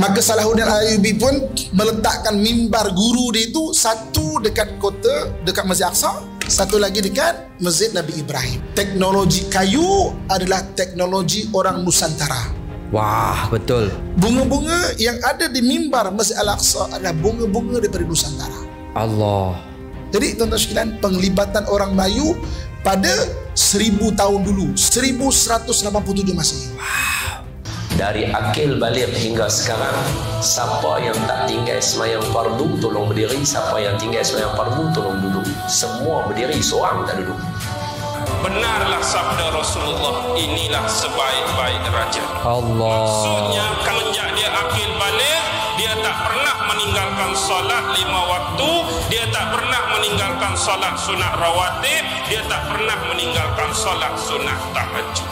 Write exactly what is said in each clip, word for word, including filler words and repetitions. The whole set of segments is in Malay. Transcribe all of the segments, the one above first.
Maka Salahuddin Al-Ayyubi pun meletakkan mimbar guru dia itu satu dekat kota, dekat Masjid Aqsa, satu lagi dekat Masjid Nabi Ibrahim. Teknologi kayu adalah teknologi orang Nusantara. Wah, betul. Bunga-bunga yang ada di mimbar Masjid Al-Aqsa adalah bunga-bunga daripada Nusantara. Allah. Jadi tuan-tuan sekalian, penglibatan orang Melayu pada seribu tahun dulu, seribu seratus lapan puluh tujuh Masehi. Wow. Dari akil balik hingga sekarang, siapa yang tak tinggal semayang fardu tolong berdiri, siapa yang tinggal semayang fardu tolong duduk. Semua berdiri, seorang tak duduk. Benarlah sabda Rasulullah, inilah sebaik-baik raja. Allah. Maksudnya semenjak dia akil balik, dia tak pernah meninggalkan solat lima waktu, dia tak pernah meninggalkan solat sunat rawatib, dia tak pernah meninggalkan solat sunat tahajud.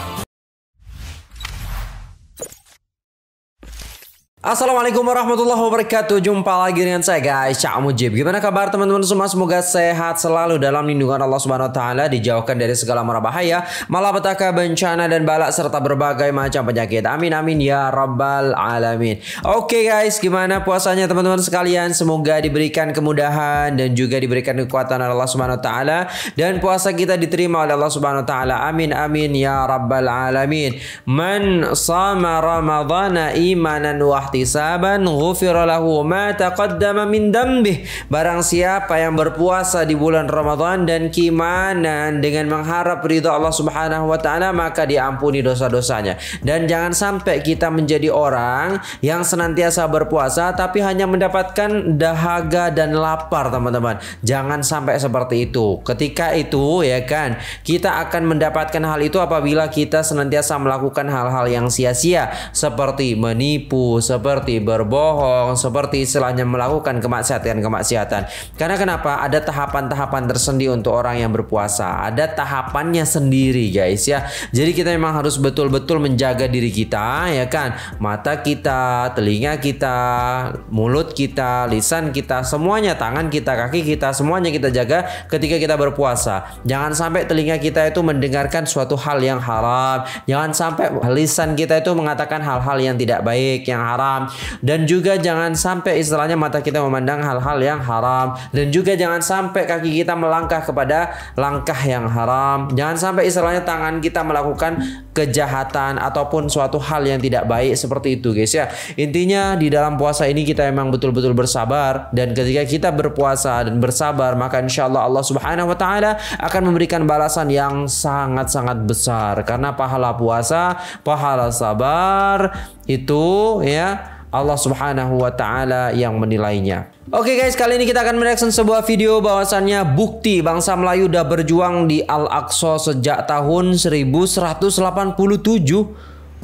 Assalamualaikum warahmatullahi wabarakatuh. Jumpa lagi dengan saya guys, Cak Mujib. Gimana kabar teman-teman semua? Semoga sehat selalu dalam lindungan Allah Subhanahu wa taala, dijauhkan dari segala mara bahaya, malapetaka, bencana dan balak serta berbagai macam penyakit. Amin amin ya rabbal alamin. Oke guys, gimana puasanya teman-teman sekalian? Semoga diberikan kemudahan dan juga diberikan kekuatan oleh Allah Subhanahu wa taala, dan puasa kita diterima oleh Allah Subhanahu wa taala. Amin amin ya rabbal alamin. Man shama ramadhana imanan wa ihtisaban ghufira lahu ma taqaddama min dambih. Barang siapa yang berpuasa di bulan Ramadan dan keimanan dengan mengharap ridha Allah Subhanahu wa taala, maka diampuni dosa-dosanya. Dan jangan sampai kita menjadi orang yang senantiasa berpuasa tapi hanya mendapatkan dahaga dan lapar, teman-teman. Jangan sampai seperti itu. Ketika itu ya kan, kita akan mendapatkan hal itu apabila kita senantiasa melakukan hal-hal yang sia-sia, seperti menipu, seperti berbohong, seperti istilahnya melakukan kemaksiatan-kemaksiatan. Karena kenapa? Ada tahapan-tahapan tersendiri untuk orang yang berpuasa. Ada tahapannya sendiri guys ya. Jadi kita memang harus betul-betul menjaga diri kita ya kan. Mata kita, telinga kita, mulut kita, lisan kita, semuanya, tangan kita, kaki kita, semuanya kita jaga ketika kita berpuasa. Jangan sampai telinga kita itu mendengarkan suatu hal yang haram. Jangan sampai lisan kita itu mengatakan hal-hal yang tidak baik, yang haram. Dan juga jangan sampai istilahnya mata kita memandang hal-hal yang haram. Dan juga jangan sampai kaki kita melangkah kepada langkah yang haram. Jangan sampai istilahnya tangan kita melakukan kejahatan ataupun suatu hal yang tidak baik seperti itu guys ya. Intinya di dalam puasa ini kita memang betul-betul bersabar. Dan ketika kita berpuasa dan bersabar, maka insya Allah Allah Subhanahu wa taala akan memberikan balasan yang sangat-sangat besar. Karena pahala puasa, pahala sabar itu ya Allah Subhanahu wa taala yang menilainya. Oke guys, kali ini kita akan mereaction sebuah video bahwasannya bukti bangsa Melayu udah berjuang di Al-Aqsa sejak tahun seribu seratus delapan puluh tujuh.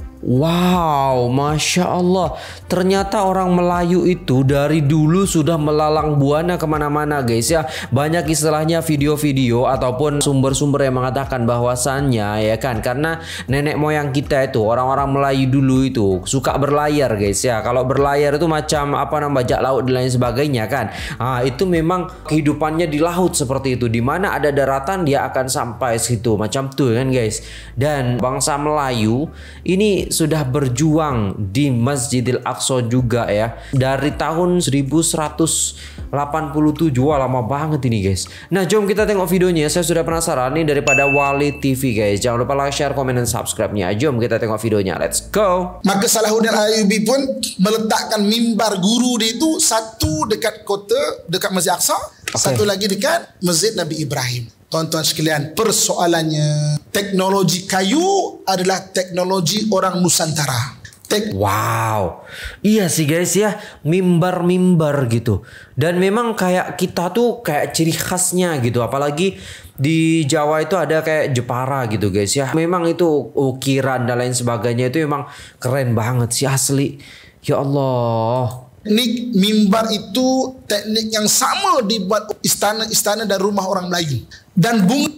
Wow, Masya Allah. Ternyata orang Melayu itu dari dulu sudah melalang buana kemana-mana guys ya. Banyak istilahnya video-video ataupun sumber-sumber yang mengatakan bahwasannya ya kan, karena nenek moyang kita itu orang-orang Melayu dulu itu suka berlayar guys ya. Kalau berlayar itu macam apa namanya, bajak laut dan lain sebagainya kan. Ah, itu memang kehidupannya di laut seperti itu. Dimana ada daratan dia akan sampai situ macam tuh kan guys. Dan bangsa Melayu ini sudah berjuang di Masjidil Aqsa juga ya dari tahun seribu seratus delapan puluh tujuh. Wah, lama banget ini guys. Nah, jom kita tengok videonya. Saya sudah penasaran nih daripada Wali T V guys. Jangan lupa like, share, komen, dan subscribe-nya. Jom kita tengok videonya. Let's go. Maka Salahuddin Al-Ayyubi pun meletakkan mimbar guru dia itu satu dekat kota, dekat Masjid Aqsa, okay, satu lagi dekat Masjid Nabi Ibrahim. Tuan-tuan sekalian, persoalannya teknologi kayu adalah teknologi orang Nusantara. Tek wow, iya sih guys ya, mimbar-mimbar gitu. Dan memang kayak kita tuh kayak ciri khasnya gitu. Apalagi di Jawa itu ada kayak Jepara gitu guys ya. Memang itu ukiran dan lain sebagainya itu memang keren banget sih asli. Ya Allah. Teknik mimbar itu teknik yang sama dibuat istana-istana dan rumah orang Melayu. Dan bunga.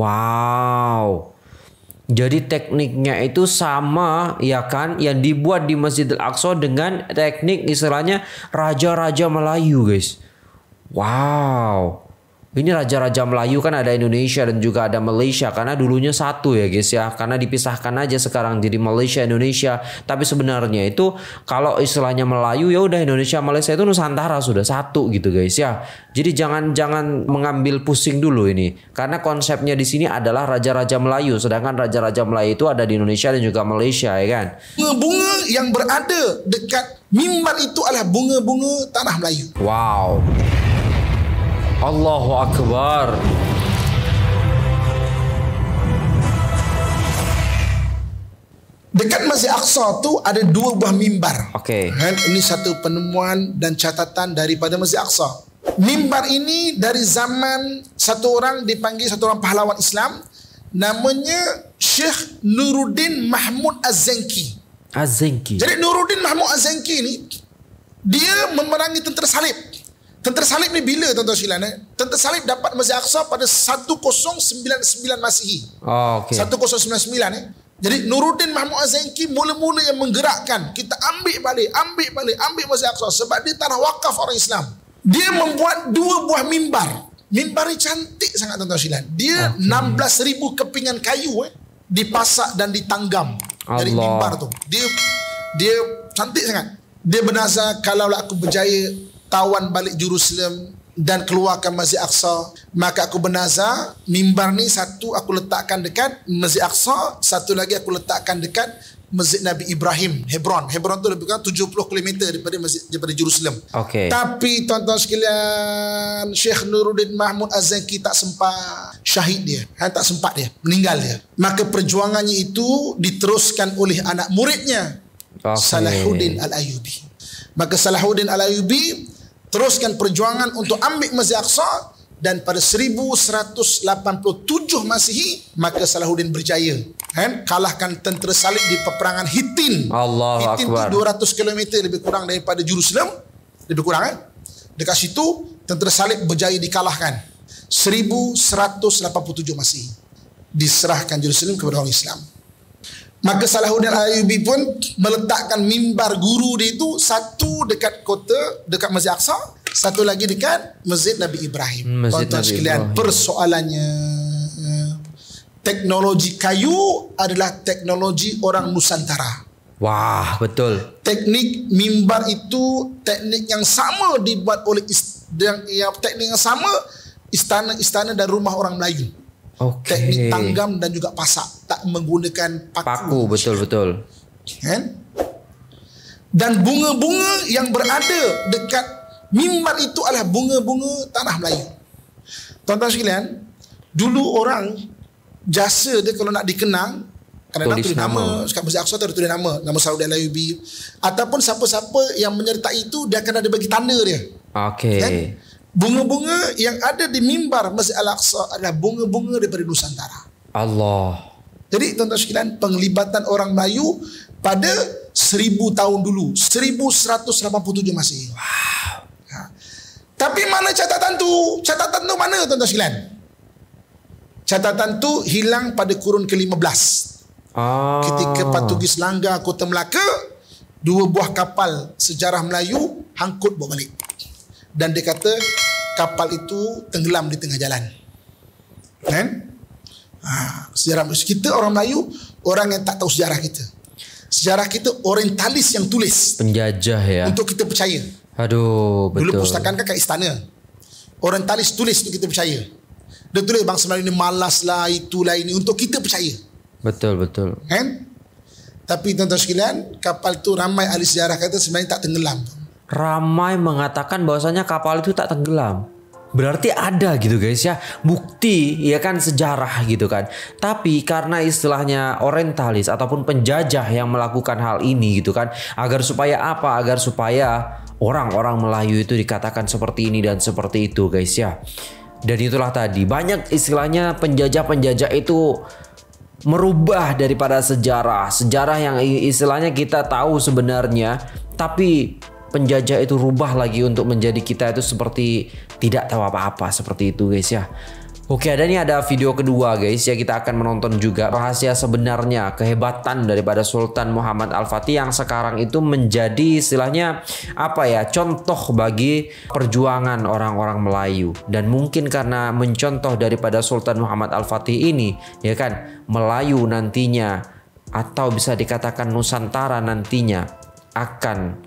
Wow. Jadi tekniknya itu sama ya kan, yang dibuat di Masjidil Aqsa dengan teknik istilahnya raja-raja Melayu guys. Wow. Ini raja-raja Melayu kan ada Indonesia dan juga ada Malaysia karena dulunya satu ya guys ya. Karena dipisahkan aja sekarang jadi Malaysia Indonesia. Tapi sebenarnya itu kalau istilahnya Melayu ya udah Indonesia Malaysia itu Nusantara sudah satu gitu guys ya. Jadi jangan jangan mengambil pusing dulu ini. Karena konsepnya di sini adalah raja-raja Melayu, sedangkan raja-raja Melayu itu ada di Indonesia dan juga Malaysia ya kan. Bunga-bunga yang berada dekat mimbar itu adalah bunga-bunga tanah Melayu. Wow. Allahu Akbar. Dekat Masjid Aqsa tu ada dua buah mimbar. Okey. Kan ini satu penemuan dan catatan daripada Masjid Aqsa. Mimbar ini dari zaman satu orang dipanggil satu orang pahlawan Islam, namanya Syekh Nuruddin Mahmud Az-Zanki. Az-Zanki. Jadi Nuruddin Mahmud Az-Zanki ni dia memerangi tentera salib. Tentera salib ni bila tuan-tuan sekalian eh? Tentera salib dapat Masjid Aqsa pada seribu sembilan ratus sembilan belas Masihi. Oh, okey. seribu sembilan ratus sembilan puluh sembilan eh. Jadi Nuruddin Mahmud Az-Zanki mula-mula yang menggerakkan kita ambil balik, ambil balik, ambil Masjid Aqsa sebab dia tanah wakaf orang Islam. Dia membuat dua buah mimbar. Mimbar ni cantik sangat tuan-tuan sekalian. Dia okay. enam belas ribu kepingan kayu eh dipasak dan ditanggam Allah. Dari mimbar tu. Dia dia cantik sangat. Dia bernazar kalaulah aku berjaya tawan balik Jerusalem dan keluarkan Masjid Aqsa, maka aku bernazar mimbar ni satu aku letakkan dekat Masjid Aqsa, satu lagi aku letakkan dekat Masjid Nabi Ibrahim, Hebron. Hebron tu lebih kurang tujuh puluh kilometer daripada masjid daripada Jerusalem. Okay. Tapi tuan-tuan sekalian, Syekh Nuruddin Mahmud Az-Zanki tak sempat syahid dia. Ha, tak sempat dia, meninggal dia. Maka perjuangannya itu diteruskan oleh anak muridnya, okay. Salahuddin Al-Ayyubi. Maka Salahuddin Al-Ayyubi teruskan perjuangan untuk ambil Masjid Aqsa dan pada seribu seratus lapan puluh tujuh Masihi maka Salahuddin berjaya kan kalahkan tentera salib di peperangan Hittin. Allahu Hittin Akbar. itu dua ratus kilometer lebih kurang daripada Jerusalem, lebih kurang kan. Dekat situ tentera salib berjaya dikalahkan. seribu seratus lapan puluh tujuh Masihi diserahkan Jerusalem kepada orang Islam. Maka Salahuddin Al-Ayyubi pun meletakkan mimbar guru dia itu satu dekat kota, dekat Masjid Aqsa, satu lagi dekat Masjid Nabi Ibrahim. Masjid Tuan-tuan Nabi sekalian, Ibrahim. Persoalannya teknologi kayu adalah teknologi orang Nusantara. Wah, betul. Teknik mimbar itu teknik yang sama dibuat oleh ist- yang, yang teknik yang sama istana-istana dan rumah orang Melayu. Okay. Teknik tanggam dan juga pasak, tak menggunakan paku. Paku, betul-betul. Kan? Dan bunga-bunga yang berada dekat mimbar itu adalah bunga-bunga tanah Melayu. Tuan-tuan sekalian, dulu orang jasa dia kalau nak dikenang, kadang-kadang tulis nama, sekat Masjid Aqsa tu tulis nama, nama Salahuddin Al-Ayyubi, ataupun siapa-siapa yang menyertai itu dia akan ada bagi tanda dia. Okey. Kan? Bunga-bunga yang ada di mimbar Masjid Al-Aqsa adalah bunga-bunga daripada Nusantara. Allah. Jadi tuan-tuan sekalian, penglibatan orang Melayu pada seribu tahun dulu, seribu seratus lapan puluh tujuh Masihi. Wow. Ha. Tapi mana catatan tu? Catatan tu mana tuan-tuan sekalian? Catatan tu hilang pada kurun ke lima belas. Oh. Ketika Portugis langgar Kota Melaka, dua buah kapal sejarah Melayu hangkut bawa balik. Dan dia kata kapal itu tenggelam di tengah jalan. Kan? Ha, sejarah kita orang Melayu, orang yang tak tahu sejarah kita. Sejarah kita orientalis yang tulis. Penjajah ya. Untuk kita percaya. Aduh, betul. Dulu pustakaan kan kat istana. Orientalis tulis untuk kita percaya. Dia tulis bangsa Melayu ni malas lah, itulah ini, untuk kita percaya. Betul, betul. Kan? Tapi tuan-tuan sekalian, kapal tu ramai ahli sejarah kata sebenarnya tak tenggelam. Ramai mengatakan bahwasanya kapal itu tak tenggelam. Berarti ada gitu guys ya, bukti ya kan, sejarah gitu kan. Tapi karena istilahnya orientalis ataupun penjajah yang melakukan hal ini gitu kan, agar supaya apa? Agar supaya orang-orang Melayu itu dikatakan seperti ini dan seperti itu guys ya. Dan itulah tadi banyak istilahnya penjajah-penjajah itu merubah daripada sejarah. Sejarah yang istilahnya kita tahu sebenarnya, tapi penjajah itu rubah lagi untuk menjadi kita itu seperti tidak tahu apa-apa, seperti itu guys ya. Oke, ada nih ada video kedua guys ya, kita akan menonton juga rahasia sebenarnya kehebatan daripada Sultan Muhammad Al-Fatih yang sekarang itu menjadi istilahnya apa ya, contoh bagi perjuangan orang-orang Melayu. Dan mungkin karena mencontoh daripada Sultan Muhammad Al-Fatih ini ya kan, Melayu nantinya atau bisa dikatakan Nusantara nantinya akan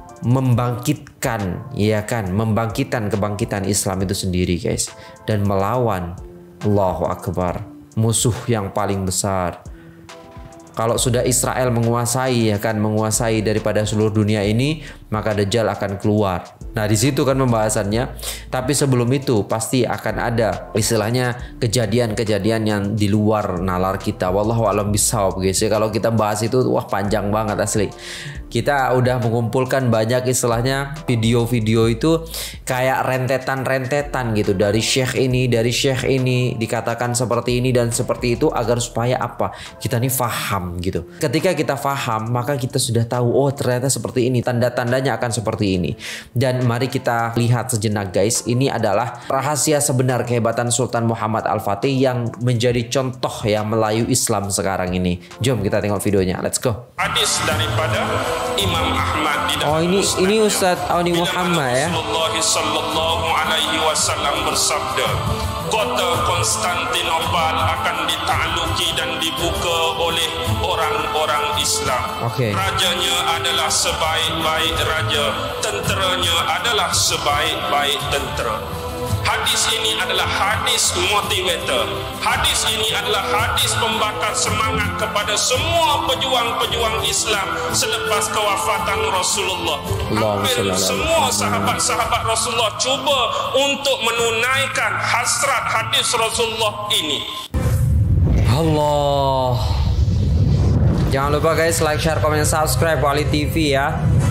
membangkitkan ya kan, membangkitkan kebangkitan Islam itu sendiri guys, dan melawan Allahu Akbar, musuh yang paling besar. Kalau sudah Israel menguasai ya kan, menguasai daripada seluruh dunia ini, maka Dajjal akan keluar. Nah, di situ kan pembahasannya. Tapi sebelum itu pasti akan ada istilahnya kejadian-kejadian yang di luar nalar kita. Wallahu a'lam bishawab guys. Ya, kalau kita bahas itu wah panjang banget asli. Kita udah mengumpulkan banyak istilahnya video-video itu kayak rentetan-rentetan gitu, dari syekh ini, dari syekh ini dikatakan seperti ini dan seperti itu, agar supaya apa? Kita nih faham gitu. Ketika kita faham, maka kita sudah tahu oh ternyata seperti ini, tanda-tandanya akan seperti ini. Dan mari kita lihat sejenak guys, ini adalah rahasia sebenar kehebatan Sultan Muhammad Al-Fatih yang menjadi contoh ya Melayu Islam sekarang ini. Jom kita tengok videonya, let's go. Hadis daripada Imam Ahmad di dalam Oh ini ini Ustadz Auni Muhammad ya. Rasulullah sallallahu alaihi wasallam bersabda, kota Konstantinopel akan ditakluki dan dibuka oleh orang-orang Islam. Okay. Rajanya adalah sebaik-baik raja, tenteranya adalah sebaik-baik tentera. Hadis ini adalah hadis motivator. Hadis ini adalah hadis pembakar semangat kepada semua pejuang-pejuang Islam selepas kewafatan Rasulullah. Hampir semua sahabat-sahabat Rasulullah cuba untuk menunaikan hasrat hadis Rasulullah ini. Allah. Jangan lupa guys, like, share, komen, subscribe Wali T V ya.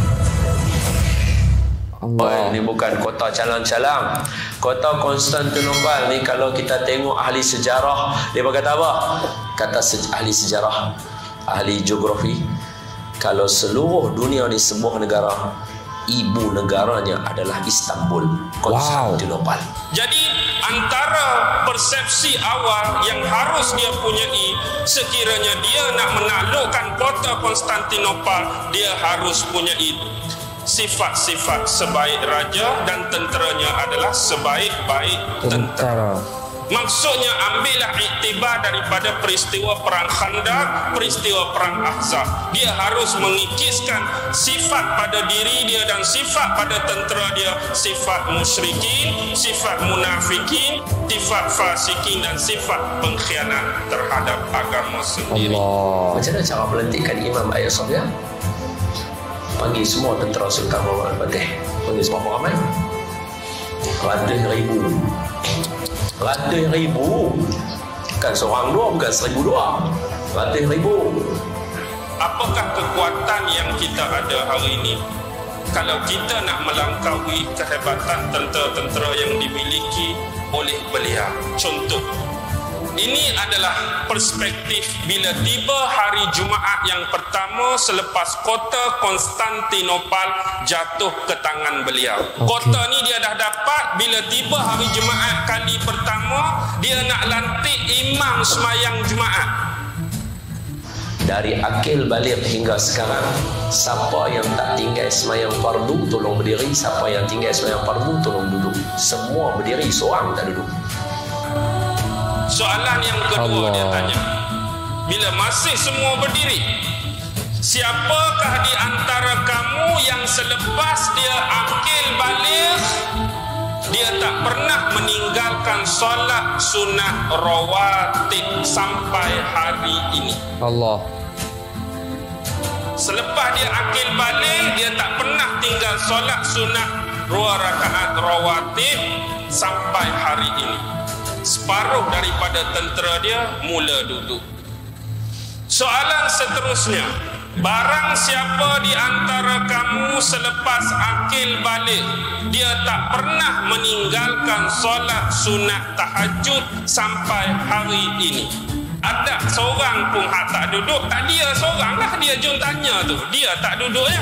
Oh, ini bukan kota calang-calang. Kota Konstantinopel ni kalau kita tengok ahli sejarah, dia berkata apa? Kata se ahli sejarah, ahli geografi, kalau seluruh dunia ni sebuah negara, ibu negaranya adalah Istanbul, Konstantinopel. Wow. Jadi antara persepsi awal yang harus dia punyai, sekiranya dia nak menaklukkan kota Konstantinopel, dia harus punyai sifat-sifat sebaik raja dan tenteranya adalah sebaik-baik tentera. Maksudnya ambillah iktibar daripada peristiwa perang Khandaq, peristiwa perang Ahzab. Dia harus mengikiskan sifat pada diri dia dan sifat pada tentera dia, sifat musyrikin, sifat munafikin, sifat fasikin dan sifat pengkhianat terhadap agama sendiri. Allah. Macam mana cara melantikkan Imam Ayah Sofia? Panggil semua tentera Sultan Muhammad Al-Fatih. Panggil semua ramai. Ratus ribu. Ratus ribu. Bukan seorang dua, bukan seribu dua. Ratus ribu. Apakah kekuatan yang kita ada hari ini? Kalau kita nak melangkaui kehebatan tentera-tentera yang dimiliki oleh beliau. Contoh, ini adalah perspektif bila tiba hari Jumaat yang pertama selepas kota Konstantinopel jatuh ke tangan beliau. Okay. Kota ni dia dah dapat bila tiba hari Jumaat kali pertama, dia nak lantik imam semayang Jumaat. Dari akil balik hingga sekarang, siapa yang tak tinggal semayang fardu tolong berdiri, siapa yang tinggal semayang fardu tolong duduk. Semua berdiri, seorang tak duduk. Soalan yang kedua Allah. Dia tanya, bila masih semua berdiri, siapakah di antara kamu yang selepas dia akil balik, dia tak pernah meninggalkan solat sunat rawatib sampai hari ini? Allah. Selepas dia akil balik, dia tak pernah tinggal solat sunat dua rakaat rawatib sampai hari ini. Separuh daripada tentera dia mula duduk. Soalan seterusnya, barang siapa di antara kamu selepas akil balik, dia tak pernah meninggalkan solat sunat tahajud sampai hari ini? Ada seorang pun hak tak duduk? Tak, dia seorang lah, dia jom tanya tu. Dia tak duduk ya.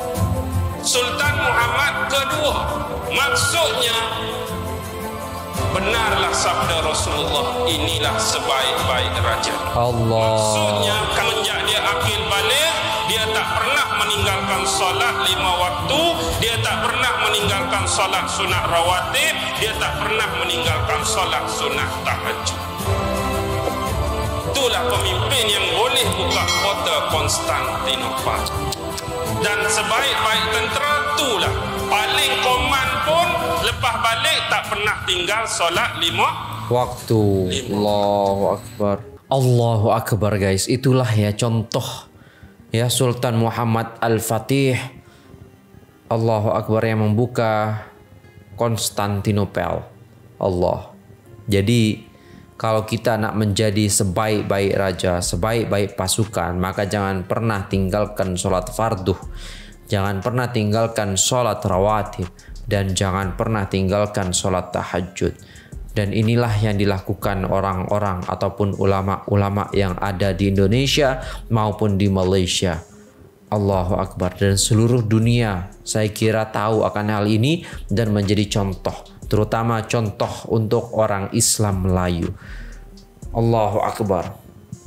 Sultan Muhammad kedua, maksudnya benarlah sabda Rasulullah, inilah sebaik-baik raja. Allah. Maksudnya semenjak dia akil balik, dia tak pernah meninggalkan solat lima waktu, dia tak pernah meninggalkan solat sunat rawatib, dia tak pernah meninggalkan solat sunat tahajud. Itulah pemimpin yang boleh buka kota Konstantinopel. Dan sebaik-baik tentera itulah paling koman pun lepas balik tak pernah tinggal solat lima waktu. Allahu Akbar. Allahu Akbar guys. Itulah ya contoh ya Sultan Muhammad Al-Fatih. Allahu Akbar yang membuka Konstantinopel. Allah. Jadi kalau kita nak menjadi sebaik-baik raja, sebaik-baik pasukan, maka jangan pernah tinggalkan sholat fardu, jangan pernah tinggalkan sholat rawatib, dan jangan pernah tinggalkan sholat tahajud. Dan inilah yang dilakukan orang-orang ataupun ulama-ulama yang ada di Indonesia maupun di Malaysia. Allahu Akbar. Dan seluruh dunia saya kira tahu akan hal ini dan menjadi contoh, terutama contoh untuk orang Islam Melayu. Allahu Akbar.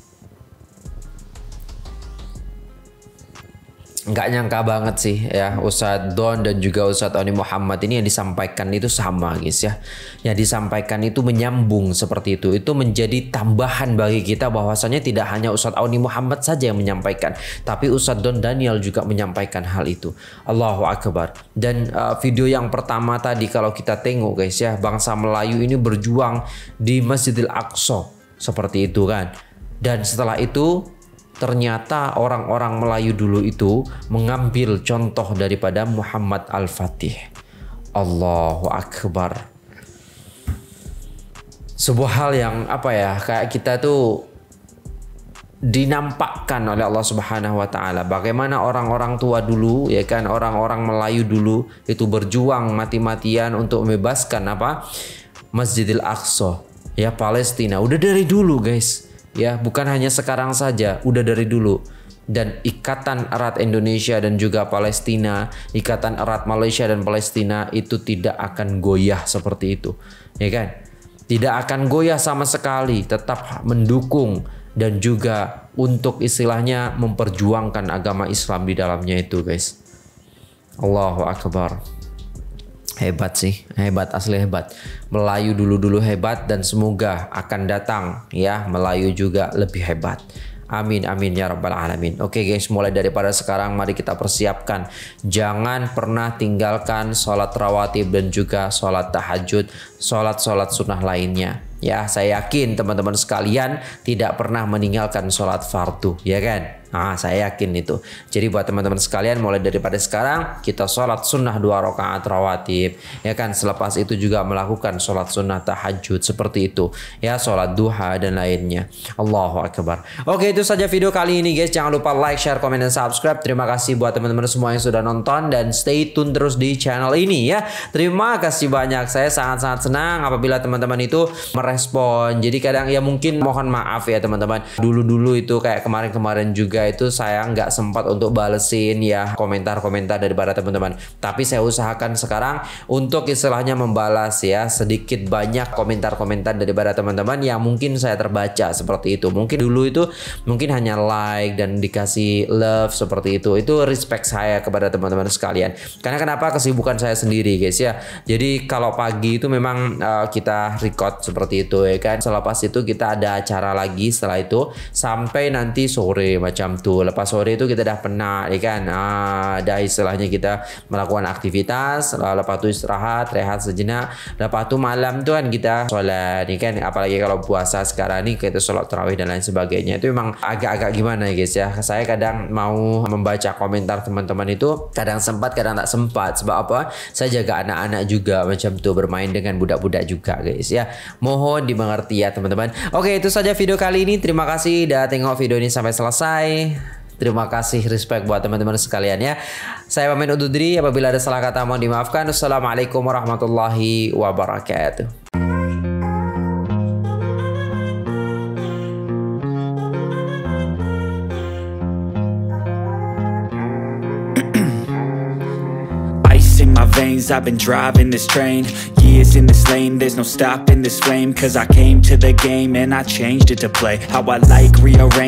Nggak nyangka banget sih ya Ustadz Don dan juga Ustadz Oni Muhammad ini yang disampaikan itu sama guys ya. Yang disampaikan itu menyambung seperti itu. Itu menjadi tambahan bagi kita bahwasanya tidak hanya Ustadz Oni Muhammad saja yang menyampaikan, tapi Ustadz Don Daniel juga menyampaikan hal itu. Allahu Akbar. Dan uh, video yang pertama tadi kalau kita tengok guys ya, bangsa Melayu ini berjuang di Masjidil Aqsa seperti itu kan. Dan setelah itu ternyata orang-orang Melayu dulu itu mengambil contoh daripada Muhammad Al-Fatih. Allahu Akbar. Sebuah hal yang apa ya, kayak kita tuh dinampakkan oleh Allah Subhanahu wa taala bagaimana orang-orang tua dulu ya kan, orang-orang Melayu dulu itu berjuang mati-matian untuk membebaskan apa? Masjidil Aqsa ya, Palestina. Udah dari dulu guys. Ya, bukan hanya sekarang saja, udah dari dulu. Dan ikatan erat Indonesia dan juga Palestina, ikatan erat Malaysia dan Palestina itu tidak akan goyah seperti itu, ya kan? Tidak akan goyah sama sekali, tetap mendukung dan juga untuk istilahnya memperjuangkan agama Islam di dalamnya itu, guys. Allahu Akbar. Hebat sih, hebat, asli hebat. Melayu dulu-dulu hebat dan semoga akan datang ya Melayu juga lebih hebat. Amin, amin ya rabbal alamin. Oke guys, mulai daripada sekarang mari kita persiapkan. Jangan pernah tinggalkan sholat rawatib dan juga sholat tahajud, sholat-sholat sunnah lainnya. Ya, saya yakin teman-teman sekalian tidak pernah meninggalkan sholat fardu, ya kan? Nah, saya yakin itu. Jadi buat teman-teman sekalian, mulai daripada sekarang kita sholat sunnah dua rakaat rawatib, ya kan? Selepas itu juga melakukan sholat sunnah tahajud seperti itu, ya, sholat duha dan lainnya. Allahu Akbar. Oke, itu saja video kali ini guys. Jangan lupa like, share, komen, dan subscribe. Terima kasih buat teman-teman semua yang sudah nonton dan stay tune terus di channel ini ya. Terima kasih banyak. Saya sangat-sangat senang apabila teman-teman itu merespon. Jadi kadang ya mungkin mohon maaf ya teman-teman. Dulu-dulu itu kayak kemarin-kemarin juga itu saya nggak sempat untuk balesin ya komentar-komentar daripada teman-teman. Tapi saya usahakan sekarang untuk istilahnya membalas ya sedikit banyak komentar-komentar daripada teman-teman yang mungkin saya terbaca seperti itu. Mungkin dulu itu mungkin hanya like dan dikasih love seperti itu. Itu respect saya kepada teman-teman sekalian. Karena kenapa? Kesibukan saya sendiri guys ya. Jadi kalau pagi itu memang uh, kita record seperti itu ya kan. Selepas itu kita ada acara lagi setelah itu sampai nanti sore macam tuh. Lepas sore itu kita dah penat ya kan. Ah, ada istilahnya kita melakukan aktivitas, lepas itu istirahat, rehat sejenak. Lepas itu malam tuh kan kita sholat ya kan. Apalagi kalau puasa sekarang nih kita sholat tarawih dan lain sebagainya. Itu memang agak-agak gimana ya guys ya. Saya kadang mau membaca komentar teman-teman itu kadang sempat kadang tak sempat. Sebab apa? Saya jaga anak-anak juga macam tuh, bermain dengan budak-budak juga guys ya. Mohon dimengerti ya teman-teman. Oke, itu saja video kali ini. Terima kasih udah tengok video ini sampai selesai. Terima kasih, respect buat teman-teman sekalian ya. Saya pamit undur diri, apabila ada salah kata mohon dimaafkan. Assalamualaikum warahmatullahi wabarakatuh. My veins, I've been driving this train. Years in this lane, there's no stopping this flame. Cause I came to the game and I changed it to play how I like, rearrange